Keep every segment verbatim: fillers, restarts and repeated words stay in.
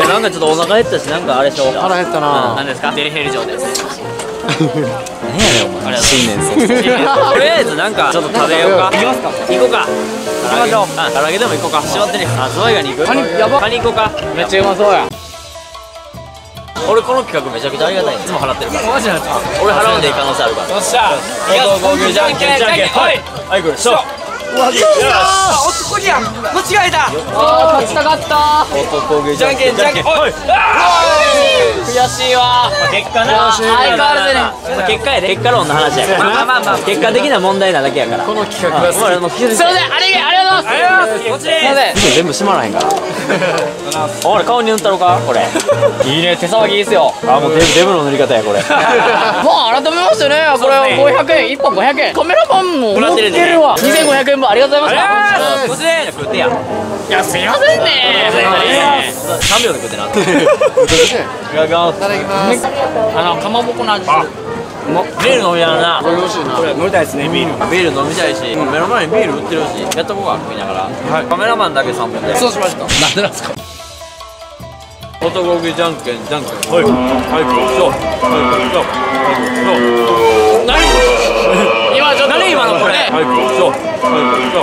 なんかちょっとお腹減ったし、なんかあれでしょ。 腹減ったな。 何ですか？デリヘル城です。 何やねんお前。新年早々。とりあえずなんかちょっと食べようか。 行きますか？ 行こうか。行きましょう。唐揚げでも行こうか。閉まってるよ。あ、ズワイガニ行く？カニやば。カニ行こうか。 めっちゃうまそうや。 俺この企画めちゃくちゃありがたい。いつも払ってるから。 マジなんですか？ 俺払うんでいい可能性あるから。 よっしゃ。 ゴーゴーじゃんけんじゃんけん。はい。はいこれ。しょ。 うわ、よっしゃ。男じゃん。間違えた。ああ、勝ちたかった。 男気じゃんけんじゃんけん。はい。悔しいわ。 結果な。 相変わらずね。 結果やで。結果論の話やから。まあまあまあ。結果的な問題なだけやから。 この企画が好き。 すいません、ありがとうありがとうございます。ありがとうございます。こっちです。 全部閉まらへんから。俺顔に塗ったろかこれ。 いいね、手騒ぎいいっすよ。 あ、もうデブデブの塗り方やこれ。 もう改めましてね、これごひゃくえん、いっぽんごひゃくえん。カメラマンも持ってるわ。にせんごひゃくえん分ありがとうございました。 こっちで食ってや。 いや、すいませんね。 さんびょうで食ってな。いただきます。いただきます。 あの、かまぼこの味する。 ビール飲みながらな。 これ美味しいな。 飲みたいですね、ビール。 ビール飲みたいし、目の前にビール売ってるし、やっとこうか食いながら。カメラマンだけさんぼんで。 そうしました。なんでなんですか？ 男気じゃんけんじゃんけん。はい。はいこうしよう。はいこうしよう。はいこうしよう。何？ 今ちょっと何今のこれ？はいこうしよう。はいこうしよう。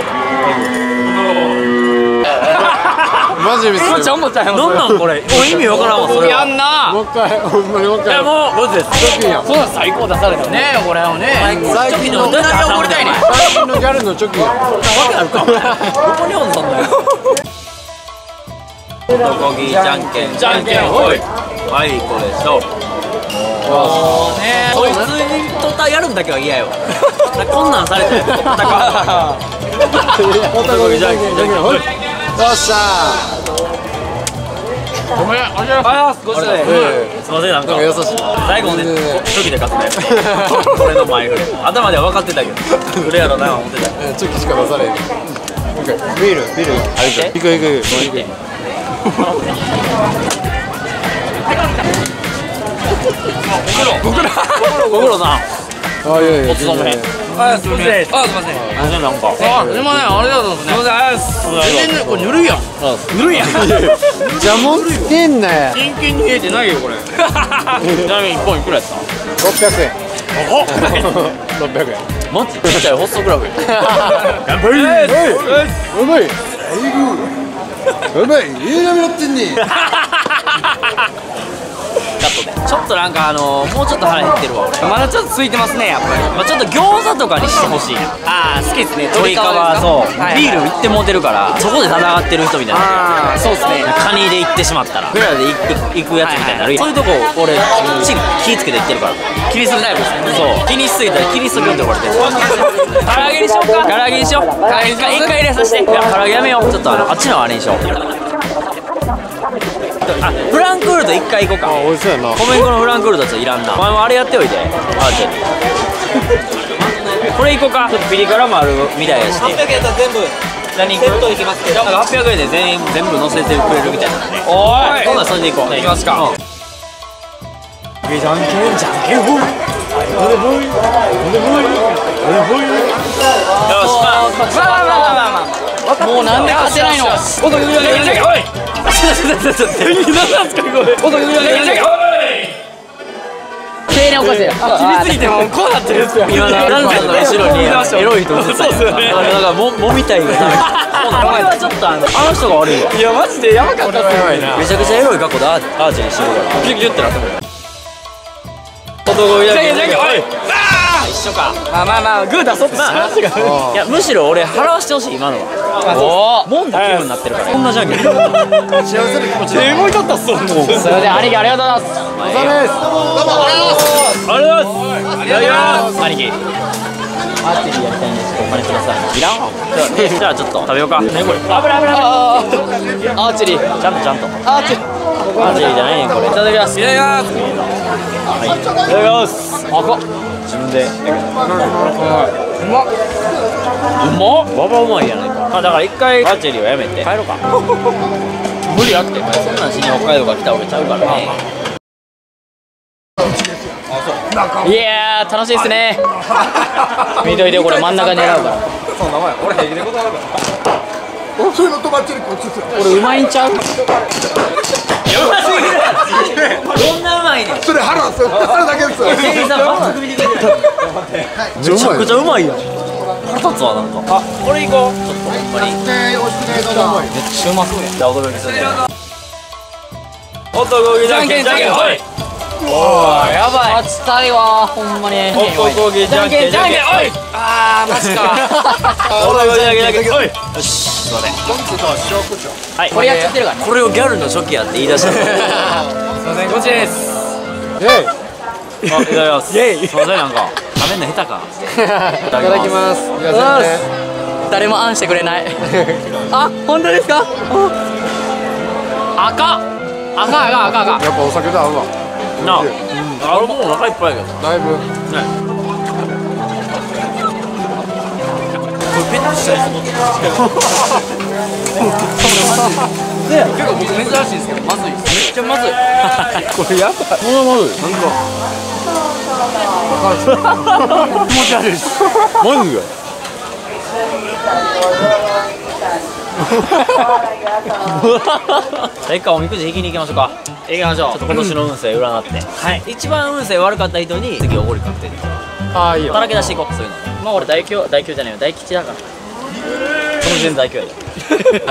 マジミス。 ちょんぼちゃいます。 なんなんこれ？お意味わからんわそれ。 やんな。 もう一回、ほんまにもう一回。 いやもうマジです。 チョキやん。 そうなん最高出されたね、これをね。 最近のどうやって怒りたいね。 最近のギャルのチョキやん。 わけあるか。どこにおんそんなよ。男気じゃんけんじゃんけんほい。はいこれしょ。 もうね。 こいつにとったやるんだけは嫌よ。こんなんされて。男気じゃんけんじゃんけんほい。 よっしゃごめん、ありがとうございます。ごちそうさまですすいませんなんか優しい。 最後ねチョキで勝つね。俺の前振り頭では分かってたけど振れやろな思ってた。 ー。チョキしか出されへん。オッケー。ビール、ビール。 あれで行く行く行く。もう行く。 ご苦労な。 あ、いやいや。 お勤め。 あ、すみません。あ、すみません。 あれなんか。 あ、すみません、ありがとうございます。すみません、ありがとうございます。全然これぬるいやん。ぬるいやん。 邪魔つけんなや。 真剣に見えてないよ、これ。ちなみに一本いくらやった？ ろっぴゃくえん。ろっぴゃくえん。 マジちっちゃいホストクラブ。 やばい。やばい。やばい。映画見らってんね。 カットで。ちょっとなんかあのもうちょっと腹減ってるわ俺。 まだちょっと空いてますね、やっぱり。 まあちょっと餃子とかにしてほしいな。 ああ、好きですね。 鶏皮そうビールル。 行ってもうてるからそこで戦ってる人みたいな。 ああ、そうですね。 カニで行ってしまったらフラで行くやつみたいになるやん。そういうとこ俺きっちり気ぃつけて行ってるから。 気にするタイプですね。 そう気にしすぎたら気にするよって言われてる。唐揚げにしようか。唐揚げにしよう。唐揚げ一回一回入れさせて。いや唐揚げやめよう。ちょっとあのあっちのあれにしよう。あフランクフルト一回行こうか。 美味しそうやな。 米粉のフランクフルトちょっといらんな。お前もあれやっておいて。あーちょこれ行こうか。ちょっとピリ辛もあるみたいやし。はっぴゃくえんやったら全部何セットいきますけど。なんかはっぴゃくえんで全員全部乗せてくれるみたいなんで。 おーい。 今度はそれで行こう。 行きますか。 じゃんけんじゃんけんほい。ほいほいほいほいほい。よしまあまあまあまあまあまあ。もうなんで勝てないの？おい。 ちょっとちょっと何なんすかこれ。 おい。おかしい。あ、厳しすぎてもうこうなってるんですよ。 今のランさんの後ろにエロい人映ったよ。そうですよね。なんかももみたいがダメ。これはちょっとあのあの人が悪いわ。 いやマジでやばかったっすよ。 めちゃくちゃエロい格好でアーアーチェリーしてるから。キュッキュッってなってる。男気じゃんけんじゃんけん。おい。一緒か。 まあまあまあグー出そうって話が。 いやむしろ俺払わしてほしい今のは。おお。もんだ気分になってるから。こんなじゃんけん。幸せな気持ち。 すごい取ったっすもん。それで兄貴ありがとうございます。 お疲れです。 ありがとうございます。いただきます。兄貴。アーチェリーやりたいんですけどお金ください。いらんわ。じゃあちょっと食べようか。ねこれ。危ない危ない。 アーチェリー。 ちゃんとちゃんと。 アーチェリー。 アーチェリーじゃないねこれ。いただきます。いただきます。はい。いただきます。あか。自分で。うまっ。うまっ。ババうまいやないか。あだから一回アーチェリーはやめて帰ろうか。無理やって。そんなんしに北海道から来たわけちゃうからね。 いやー楽しいですね。見といてこれ真ん中狙うから。 そう名前俺平気で断るから。 そういうの止まってるこっちですよ。 俺うまいんちゃう？ うますぎる。どんなうまいねん。 それ腹ですよ。腹だけですよ。 店員さんバック見てくれてる。めちゃくちゃうまいやん。腹立つわなんか。あ、これいこう。ちょっとほんまに。 美味しくないどうぞ。 めっちゃうまそうやん。 じゃあ驚きするね。男気じゃんけんじゃんけんほい。 おーやばい。勝ちたいわほんまに。 男気じゃんけんじゃんけんほい。 あーマジか。 男気じゃんけんじゃんけんほい。よし、すいません。はい。 これやっちゃってるからね。 これをギャルの初期やって言い出した。 すいませんこっちです。 イェイ。 あ、いただきます。イェイ。すいませんなんか食べんの下手か。 いただきます。いや全然。 誰もあんしてくれない。あ、本当ですか？赤赤赤赤赤。 やっぱお酒だ合うわ。 なあ、あれもうお腹いっぱいやけど。 だいぶ。 ね。これペットしたやつ持ってる。 結構僕珍しいですけどまずい。めっちゃまずい。 これやばい。これまずい。なんか。気持ち悪いです。マジで。 一回おみくじ引きに行きましょうか。行きましょう。ちょっと今年の運勢占って。はい。一番運勢悪かった人に次おごり確定で。 ああいいよ。 ばらけ出していこう。そういうの。 まあ俺大凶大凶じゃないよ大吉だから。 その時点で大凶やで。はい。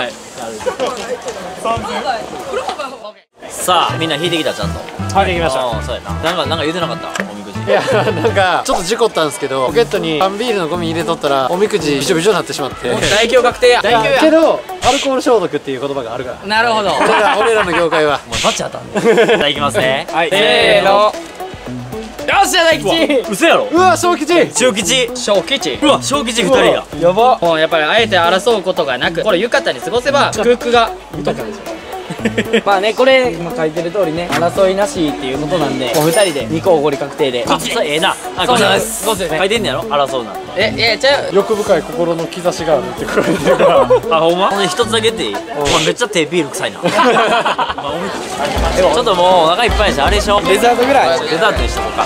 さあみんな引いてきたちゃんと。 はい、できました。 ああそうやな。なんかなんか言うてなかったおみくじ。 いやなんかちょっと事故ったんですけどポケットに缶ビールのゴミ入れとったらおみくじびしょびしょになってしまって大凶確定や。大凶や。 けどアルコール消毒っていう言葉があるからなるほど。 俺ら俺らの業界はもうバチ当たんね。じゃあ行きますね。はい。 せーの。よっしゃ大吉。 嘘やろ。 うわ小吉小吉。 小吉。 うわ小吉二人や。 やばもうやっぱりあえて争うことがなくこれ浴衣に過ごせば祝福が豊かです。まあねこれ今書いてる通りね争いなしっていうことなんでもうふたりでにこおごり確定で。 あ、それええな。あ、 そうこちらで。 ですすそうですね書いてんねやろ争うな。 ええちゃう。 欲深い心の兆しがあるって書いてるからあ、ほんま？ほんで一つだけっていい？お前めっちゃ手ビール臭いな。まあおみくじちょっともうお腹いっぱいやしあれでしょ。 デザートぐらい。 デザートにしとこうか。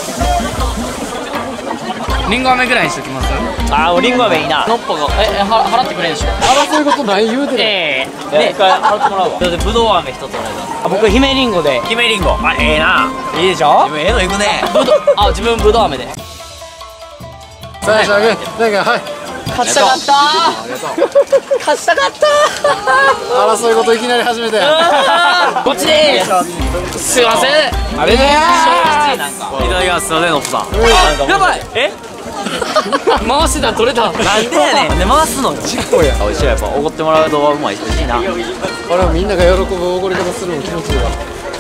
リンゴ飴ぐらいにしときます。 あー、リンゴ飴いいな。 のっぽがええは払ってくれんでしょ。 争いことない言うてるええね、一回払ってもらうわ。だってぶどう飴一つお願いします。 あ僕姫リンゴで姫リンゴ。あ、ええな。 いいでしょ。 自分ええの行くね。 ぶどあ自分ぶどう飴で。 最初あげなんかはい勝ちたかったー。勝ちたかった争い事いきなり始めてー。こっちでーす。すいません。あれでーいただきます。すいません、のっぽさん。なんかもうやばい。 え？ 回してた取れた。 なんでやねん。なんで回すのよ。 事故や美味しいやっぱおごってもらう動画うまいしいな。 俺もみんなが喜ぶおごり方するの気持ちいいわ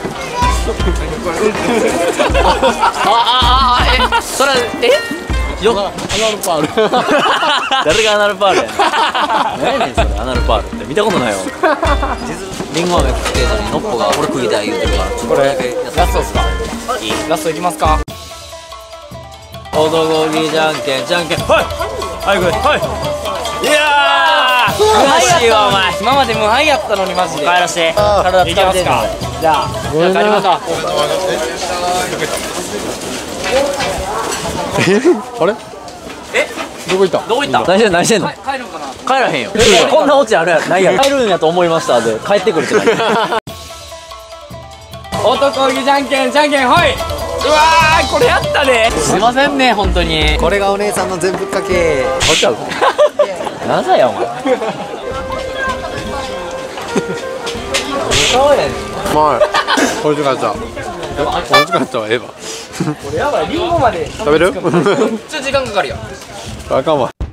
あああえそれえよっ。 アナルパール誰がアナルパールやねん。何やねんそれアナルパールって見たことないよ。リンゴ飴食ってたのにのっぽが俺食いたい言うてるからちょっとこれだけやってラストっすか。 いい。 ラストいきますか。 男気じゃんけんじゃんけんはいはいはいいやー悔しいわお前。 今まで無敗やったのにマジで。 帰らしてあー体疲れてんの。 じゃあごめんな帰りましょう。 あれえどこ行ったどこ行った？何してんの何してんの？ 帰るのかな。 帰らへんよ。こんなオチあるやろないやろ。帰るんやと思いましたで帰ってくるってない。 男気じゃんけんじゃんけんほい。うわーこれやったね。すいませんね本当に。 これがお姉さんの全部かけこっちゃうぞ。何歳やお前。顔やねん。 まい美味しかった美味しかったわええわこれやばいリンゴまで食べるちょっと時間かかるよ。 あかんわ